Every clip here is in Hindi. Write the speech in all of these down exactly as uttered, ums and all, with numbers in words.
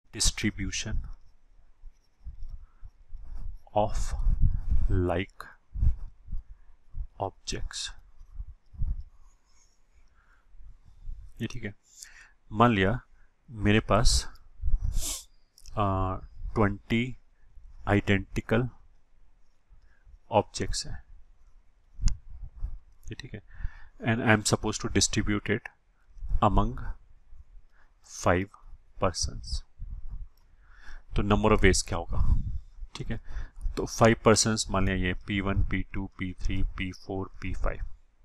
Distribution of like objects. ये ठीक है। मान लिया मेरे पास ट्वेंटी आइडेंटिकल ऑब्जेक्ट्स हैं, ये ठीक है, and I am suppose to distribute it among five persons. तो नंबर ऑफ वेज क्या होगा, ठीक है। तो फाइव पर्सन्स मान लिया ये P one, P two, P three, P four, P five,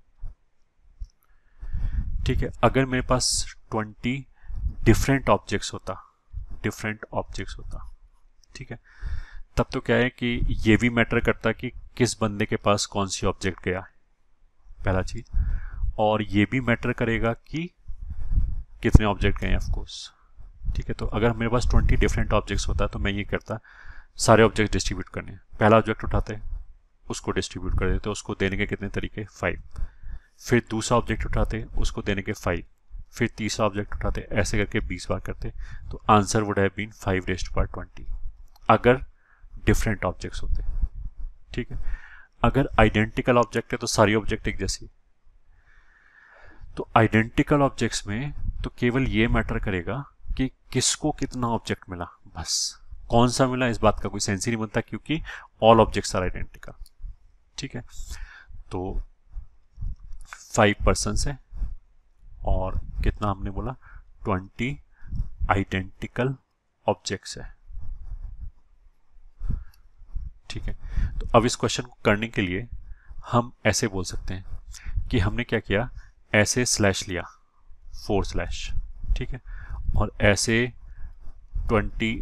ठीक है। अगर मेरे पास ट्वेंटी डिफरेंट ऑब्जेक्ट्स होता डिफरेंट ऑब्जेक्ट्स होता ठीक है, तब तो क्या है कि ये भी मैटर करता कि किस बंदे के पास कौन सी ऑब्जेक्ट गया है, पहला चीज, और ये भी मैटर करेगा कि कितने ऑब्जेक्ट गए हैं, ऑफ कोर्स, ठीक है। तो अगर मेरे पास ट्वेंटी डिफरेंट ऑब्जेक्ट्स होता तो मैं ये करता सारे ऑब्जेक्ट डिस्ट्रीब्यूट करने। पहला ऑब्जेक्ट उठाते, उसको डिस्ट्रीब्यूट कर देते, उसको देने के कितने तरीके, फाइव। फिर दूसरा ऑब्जेक्ट उठाते, उसको देने के फाइव। फिर तीसरा ऑब्जेक्ट उठाते, ऐसे करके बीस बार करते। तो answer would have been five raised to power twenty अगर डिफरेंट ऑब्जेक्ट्स होते, ठीक है। अगर आइडेंटिकल ऑब्जेक्ट है तो सारी ऑब्जेक्ट एक जैसी। तो आइडेंटिकल ऑब्जेक्ट्स में तो केवल ये मैटर करेगा कि किसको कितना ऑब्जेक्ट मिला, बस। कौन सा मिला इस बात का कोई सेंस ही नहीं बनता, क्योंकि ऑल ऑब्जेक्ट्स आर आइडेंटिकल, ठीक है। तो फाइव पर्सन्स है और कितना हमने बोला, ट्वेंटी आइडेंटिकल ऑब्जेक्ट्स है, ठीक है। तो अब इस क्वेश्चन को करने के लिए हम ऐसे बोल सकते हैं कि हमने क्या किया, ऐसे स्लैश लिया, फोर स्लैश, ठीक है, और ऐसे ट्वेंटी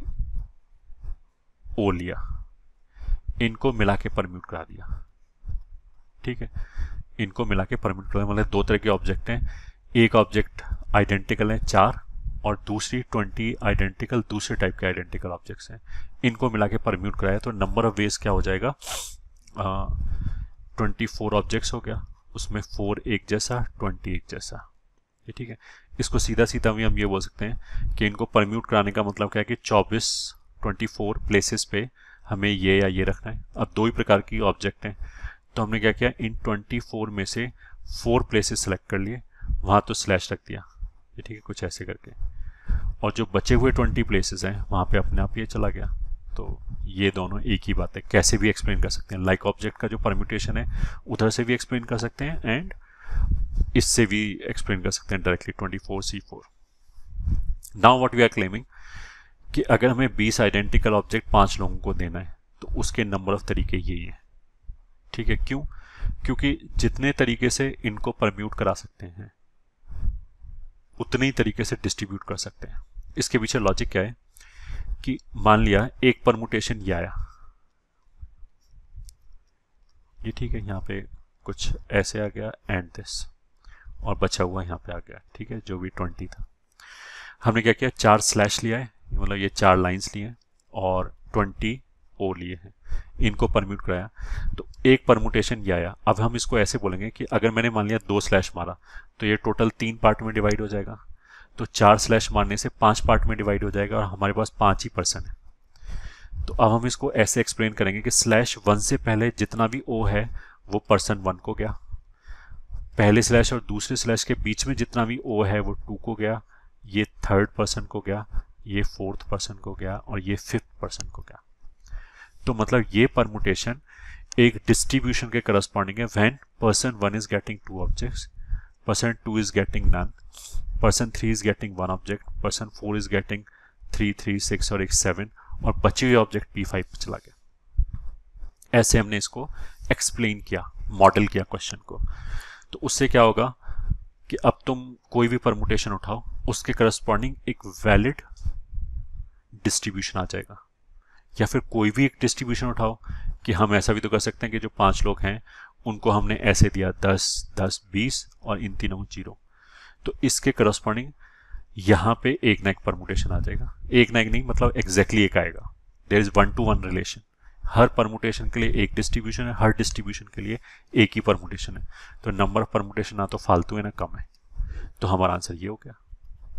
ओ लिया, इनको मिला के परम्यूट करा दिया, ठीक है। इनको मिला के परम्यूट करा, मतलब दो तरह के ऑब्जेक्ट हैं, एक ऑब्जेक्ट आइडेंटिकल है चार, और दूसरी ट्वेंटी आइडेंटिकल दूसरे टाइप के आइडेंटिकल ऑब्जेक्ट्स हैं। इनको मिला के परम्यूट कराया तो नंबर ऑफ वेज क्या हो जाएगा, ट्वेंटी फोर ऑब्जेक्ट्स हो गया, उसमें फोर एक जैसा, ट्वेंटी एक जैसा, ये ठीक है। इसको सीधा सीधा भी हम ये बोल सकते हैं कि इनको परम्यूट कराने का मतलब क्या है कि चौबीस ट्वेंटी फोर प्लेसेस पे हमें ये या ये रखना है। अब दो ही प्रकार की ऑब्जेक्ट हैं, तो हमने क्या किया, इन ट्वेंटी फोर में से फोर प्लेसेस सेलेक्ट कर लिए, वहाँ तो स्लैश रख दिया, ये ठीक है, कुछ ऐसे करके, और जो बचे हुए ट्वेंटी प्लेसेस हैं वहाँ पे अपने आप ये चला गया। तो ये दोनों एक ही बात है, कैसे भी एक्सप्लेन कर सकते हैं। लाइक ऑब्जेक्ट का जो परम्यूटेशन है उधर से भी एक्सप्लेन कर सकते हैं, एंड इससे भी एक्सप्लेन कर सकते हैं directly, twenty four C four. Now what we are claiming कि अगर हमें बीस आइडेंटिकल ऑब्जेक्ट पांच लोगों को देना है तो उसके नंबर ऑफ तरीके यही है, ठीक है। क्यों? क्योंकि जितने तरीके से इनको परम्यूट करा सकते हैं उतने ही तरीके से डिस्ट्रीब्यूट कर सकते हैं। इसके पीछे लॉजिक क्या है कि मान लिया एक परमुटेशन ये आया, ये ठीक है, यहाँ पे कुछ ऐसे आ गया एंड दिस, और बचा हुआ यहाँ पे आ गया, ठीक है, जो भी ट्वेंटी था। हमने क्या किया, चार स्लैश लिया है, मतलब ये चार लाइंस लिए हैं, और ट्वेंटी ओ लिए हैं, इनको परम्यूट कराया तो एक परमुटेशन ये आया। अब हम इसको ऐसे बोलेंगे कि अगर मैंने मान लिया दो स्लैश मारा तो ये टोटल तीन पार्ट में डिवाइड हो जाएगा, तो चार स्लैश मारने से पांच पार्ट में डिवाइड हो जाएगा, और हमारे पास पांच ही पर्सन है। तो अब हम इसको ऐसे एक्सप्लेन करेंगे कि स्लैश वन से पहले जितना भी ओ है वो पर्सन वन को गया, पहले स्लैश और दूसरे स्लैश के बीच में जितना भी ओ है वो टू को गया, ये थर्ड पर्सन को गया, ये फोर्थ पर्सन को गया, और ये फिफ्थ पर्सन को गया। तो मतलब ये परमुटेशन एक डिस्ट्रीब्यूशन के करस्पॉन्डिंग है, when person one is getting two objects, person two is getting none, person three is getting one object, person four is getting three three six और एक सेवन, और बचे हुए ऑब्जेक्ट पी फाइव पे चला गया। ऐसे हमने इसको एक्सप्लेन किया, मॉडल किया क्वेश्चन को। तो उससे क्या होगा कि अब तुम कोई भी परमुटेशन उठाओ उसके करस्पॉन्डिंग एक वैलिड डिस्ट्रीब्यूशन आ जाएगा, या फिर कोई भी एक डिस्ट्रीब्यूशन उठाओ कि हम ऐसा भी तो कर सकते हैं कि जो पांच लोग हैं उनको हमने ऐसे दिया दस दस बीस और इन तीनों जीरो, तो इसके करस्पॉन्डिंग यहाँ पे एक ना एक परमुटेशन आ जाएगा। एक ना एक नहीं, मतलब एग्जैक्टली एक आएगा। There is one to one relation, हर परमुटेशन के लिए एक डिस्ट्रीब्यूशन है, हर डिस्ट्रीब्यूशन के लिए एक ही परमुटेशन है। तो नंबर ऑफ परमुटेशन ना तो फालतू है ना कम है, तो हमारा आंसर ये हो गया।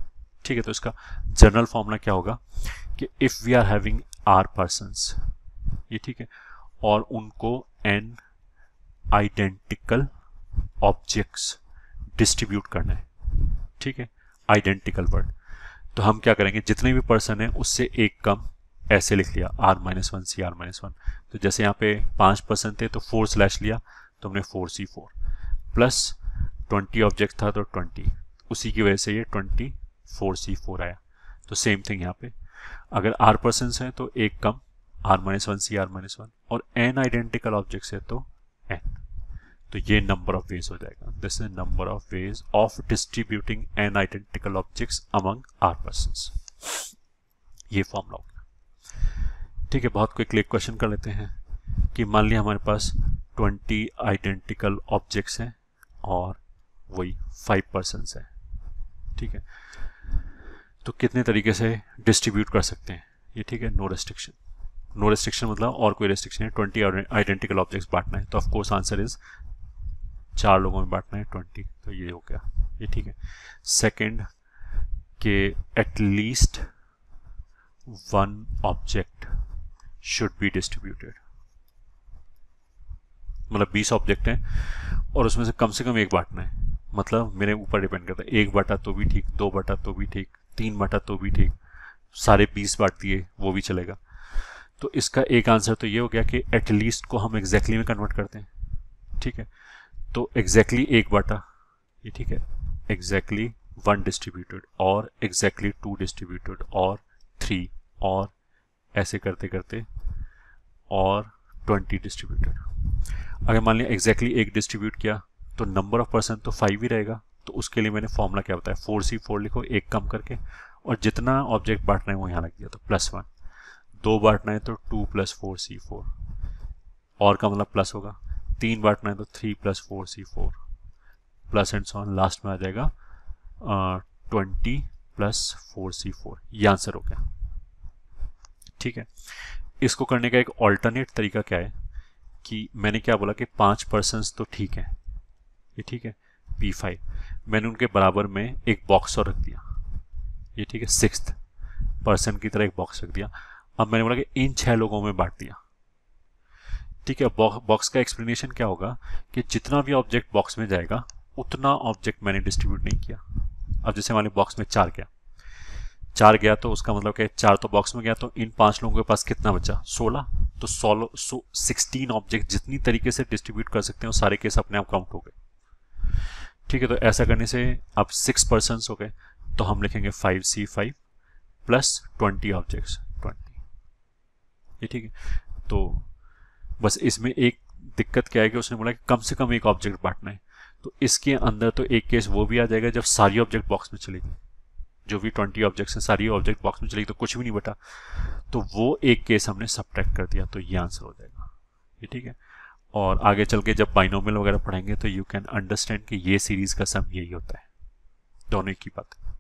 ठीक है, तो इसका जनरल फॉर्मूला क्या होगा कि if we are having R persons, ये ठीक है, और उनको एन आइडेंटिकल ऑब्जेक्ट्स डिस्ट्रीब्यूट करना है, ठीक है, आइडेंटिकल वर्ड, तो हम क्या करेंगे, जितने भी पर्सन हैं उससे एक कम, ऐसे लिख लिया R minus one C R minus one. तो जैसे यहाँ पे पाँच पर्सन थे तो फोर स्लैश लिया तो हमने four C four, plus twenty object था तो ट्वेंटी, उसी की वजह से ये ट्वेंटी फोर सी फोर आया। तो सेम थिंग यहाँ पे अगर आर पर्सन हैं तो एक कम R minus one C R minus one, और एन आइडेंटिकल ऑब्जेक्ट्स है तो एन, तो ये नंबर ऑफ वेज हो जाएगा। This is number of ways of distributing N identical objects among R persons, ये फॉर्मूला हो गया। ठीक है, बहुत क्विकली एक क्वेश्चन कर लेते हैं कि मान लिया हमारे पास ट्वेंटी आइडेंटिकल ऑब्जेक्ट्स हैं और वही फाइव पर्सन्स हैं, ठीक है, तो कितने तरीके से डिस्ट्रीब्यूट कर सकते हैं ये, ठीक है, नो रेस्ट्रिक्शन, नो रेस्ट्रिक्शन मतलब और कोई रेस्ट्रिक्शन है, ट्वेंटी आइडेंटिकल ऑब्जेक्ट्स बांटना है, तो ऑफ कोर्स आंसर इज चार लोगों में बांटना है ट्वेंटी, तो ये हो गया ये, ठीक है। सेकंड के at least one object should be distributed, मतलब बीस ऑब्जेक्ट हैं और उसमें से कम से कम एक बांटना है, मतलब मेरे ऊपर डिपेंड करता है, एक बांटा तो भी ठीक, दो बांटा तो भी ठीक, तीन बांटा तो भी ठीक, सारे बीस बांट दिए वो भी चलेगा। तो इसका एक आंसर तो ये हो गया कि एटलीस्ट को हम एग्जैक्टली में कन्वर्ट करते हैं, ठीक है, तो एग्जैक्टली एक बांटा ये, ठीक है, एग्जैक्टली वन डिस्ट्रीब्यूटेड और एग्जैक्टली टू डिस्ट्रीब्यूटेड और थ्री और ऐसे करते करते और ट्वेंटी डिस्ट्रीब्यूटेड। अगर मान लिया एग्जैक्टली एक डिस्ट्रीब्यूट किया तो नंबर ऑफ पर्सन तो फाइव ही रहेगा, तो उसके लिए मैंने फॉर्मूला क्या बताया, फोर सी फोर लिखो एक कम करके, और जितना ऑब्जेक्ट बांटना है वो यहाँ लग दिया तो प्लस वन, दो बांटना है तो two plus four C four, और का मतलब प्लस होगा, तीन बांटना है तो three plus four C four, plus and so on, last में आ जाएगा twenty plus four C four, ये आंसर हो गया, ठीक है। इसको करने का एक ऑल्टरनेट तरीका क्या है कि मैंने क्या बोला कि पांच पर्सन्स तो ठीक है, ये ठीक है, पी फाइव, मैंने उनके बराबर में एक बॉक्स और रख दिया, ये ठीक है, सिक्स्थ पर्सन की तरह एक बॉक्स रख दिया। अब मैंने बोला कि इन छह लोगों में बांट दिया, ठीक है। बॉक्स का एक्सप्लेनेशन क्या होगा कि जितना भी ऑब्जेक्ट बॉक्स में जाएगा उतना ऑब्जेक्ट मैंने डिस्ट्रीब्यूट नहीं किया। अब जैसे हमारे बॉक्स में चार गया, चार गया तो उसका मतलब क्या, चार तो बॉक्स में गया, तो इन पांच लोगों के पास कितना बचा, सोलह, तो सोलह सो सिक्सटीन ऑब्जेक्ट जितनी तरीके से डिस्ट्रीब्यूट कर सकते हैं वो सारे केस अपने आप काउंट हो गए, ठीक है। तो ऐसा करने से अब सिक्स पर्सन हो गए, तो हम लिखेंगे five C five plus twenty objects twenty, ये ठीक है। तो बस इसमें एक दिक्कत क्या है कि उसने बोला कि कम से कम एक ऑब्जेक्ट बांटना है, तो इसके अंदर तो एक केस वो भी आ जाएगा जब सारी ऑब्जेक्ट बॉक्स में चलेगी, जो भी ट्वेंटी ऑब्जेक्ट्स हैं सारी ऑब्जेक्ट बॉक्स में चलेगी तो कुछ भी नहीं बटा, तो वो एक केस हमने सब्ट्रैक्ट कर दिया, तो ये आंसर हो जाएगा, ये ठीक है। और आगे चल के जब बाइनोमियल वगैरह पढ़ेंगे तो यू कैन अंडरस्टैंड कि ये सीरीज का सम यही होता है, दोनों एक ही बात है,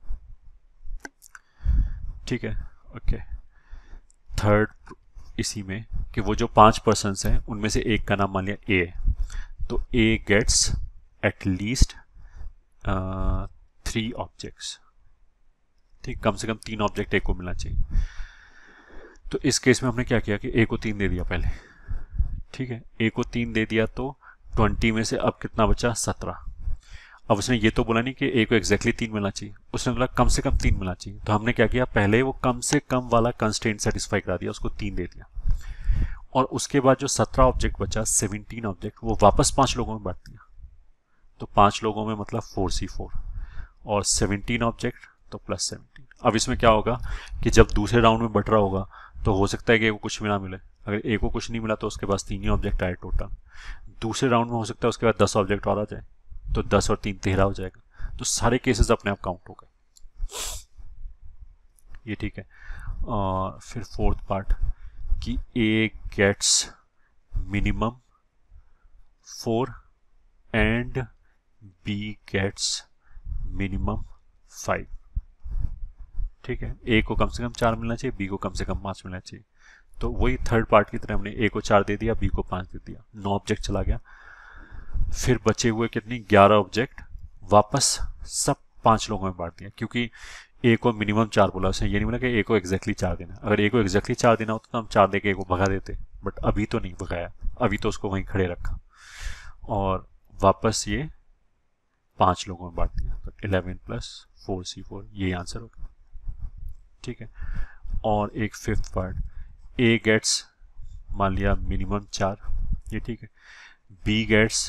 ठीक है। ओके, थर्ड इसी में कि वो जो पांच पर्सन्स हैं उनमें से एक का नाम मान लिया ए है, तो A gets at least three objects, ठीक, कम से कम तीन ऑब्जेक्ट ए को मिलना चाहिए। तो इस केस में हमने क्या किया कि ए को तीन दे दिया पहले, ठीक है, ए को तीन दे दिया तो ट्वेंटी में से अब कितना बचा, सत्रह। अब उसने ये तो बोला नहीं कि ए को एग्जैक्टली तीन मिलना चाहिए, उसने बोला कम से कम तीन मिलना चाहिए, तो हमने क्या किया, पहले वो कम से कम वाला कंस्ट्रेंट सेटिस्फाई करा दिया, उसको तीन दे दिया, और उसके बाद जो सत्रह ऑब्जेक्ट बचा, सेवनटीन ऑब्जेक्ट, वो वापस पांच लोगों में बांट दिया, तो पांच लोगों में मतलब फोर सी फोर, और सेवनटीन ऑब्जेक्ट तो प्लस सेवनटीन। अब इसमें क्या होगा कि जब दूसरे राउंड में बट रहा होगा तो हो सकता है कि ए को कुछ भी ना मिले, अगर ए को कुछ नहीं मिला तो उसके पास तीन ही ऑब्जेक्ट आए टोटल, दूसरे राउंड में हो सकता है उसके बाद दस ऑब्जेक्ट और आ जाए, तो दस और तीन तेरह हो जाएगा, तो सारे केसेस अपने आप काउंट हो गए, ये ठीक है। और फिर फोर्थ पार्ट कि A gets minimum four and B gets minimum five, ठीक है, ए को कम से कम चार मिलना चाहिए, बी को कम से कम पाँच मिलना चाहिए, तो वही थर्ड पार्ट की तरह हमने ए को चार दे दिया, बी को पाँच दे दिया, नौ ऑब्जेक्ट चला गया, फिर बचे हुए कितनी, ग्यारह ऑब्जेक्ट वापस सब पांच लोगों में बांट दिया, क्योंकि ए को मिनिमम चार बोला, उसने ये नहीं बोला कि ए को एग्जैक्टली चार देना। अगर ए को एग्जैक्टली चार देना होता तो हम चार दे के ए को भगा देते, बट अभी तो नहीं भगाया, अभी तो उसको वहीं खड़े रखा और वापस ये पांच लोगों में बांट दिया। तो eleven plus four C four, ये आंसर होगा, ठीक है। और एक फिफ्थ पार्ट, ए गेट्स मान लिया मिनिमम चार, ये ठीक है। बी गेट्स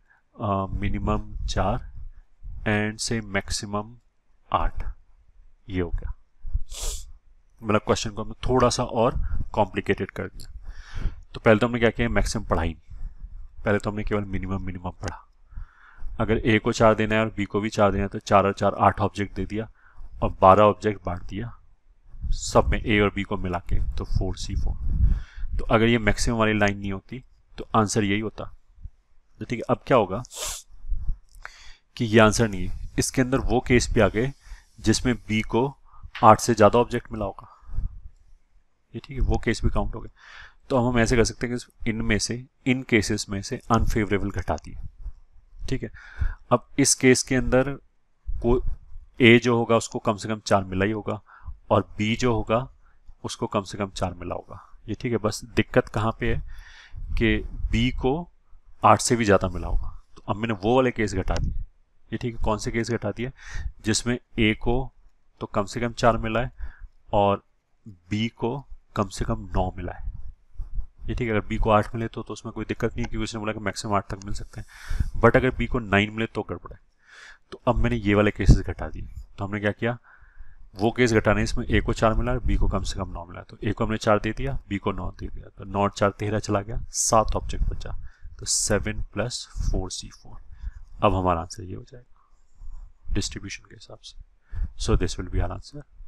मिनिमम चार एंड से मैक्सिमम आठ, ये हो गया। मतलब क्वेश्चन को हमने थोड़ा सा और कॉम्प्लिकेटेड कर दिया। तो पहले तो हमने क्या किया, मैक्सिमम पढ़ाई, पहले तो हमने केवल मिनिमम मिनिमम पढ़ा। अगर ए को चार देना है और बी को भी चार देना है तो चार और चार आठ ऑब्जेक्ट दे दिया और बारह ऑब्जेक्ट बांट दिया सब में ए और बी को मिला के, तो फोर सी फोर। तो अगर ये मैक्सिमम वाली लाइन नहीं होती तो आंसर यही होता। तो ठीक है, अब क्या होगा कि ये आंसर नहीं है, इसके अंदर वो केस भी आ गए जिसमें बी को आठ से ज़्यादा ऑब्जेक्ट मिला होगा, ये ठीक है, वो केस भी काउंट हो गए। तो अब हम ऐसे कर सकते हैं कि इनमें से, इन केसेस में से अनफेवरेबल घटा दिए, ठीक है। अब इस केस के अंदर को ए जो होगा उसको कम से कम चार मिला ही होगा और बी जो होगा उसको कम से कम चार मिला होगा, ये ठीक है। बस दिक्कत कहाँ पे है कि बी को आठ से भी ज़्यादा मिला होगा। तो अब मैंने वो वाले केस घटा दिए, ये ठीक है। कौन से केस घटा दिए, जिसमें ए को तो कम से कम चार मिला है और बी को कम से कम नौ मिला है, ये ठीक है। अगर बी को आठ मिले तो, तो उसमें कोई दिक्कत नहीं है क्योंकि उसने बोला कि मैक्सिमम आठ तक मिल सकते हैं, बट अगर बी को नाइन मिले तो गड़बड़ है। तो अब मैंने ये वाले केसेस घटा दिए। तो हमने क्या किया, वो केस घटाने, इसमें ए को चार मिला और बी को कम से कम नौ मिला, तो ए को हमने चार दे दिया, बी को नौ दे दिया, तो नौ चार तेरह चला गया, सात ऑब्जेक्ट बचा, तो seven plus four C four. अब हमारा आंसर ये हो जाएगा डिस्ट्रीब्यूशन के हिसाब से। So this will be our answer.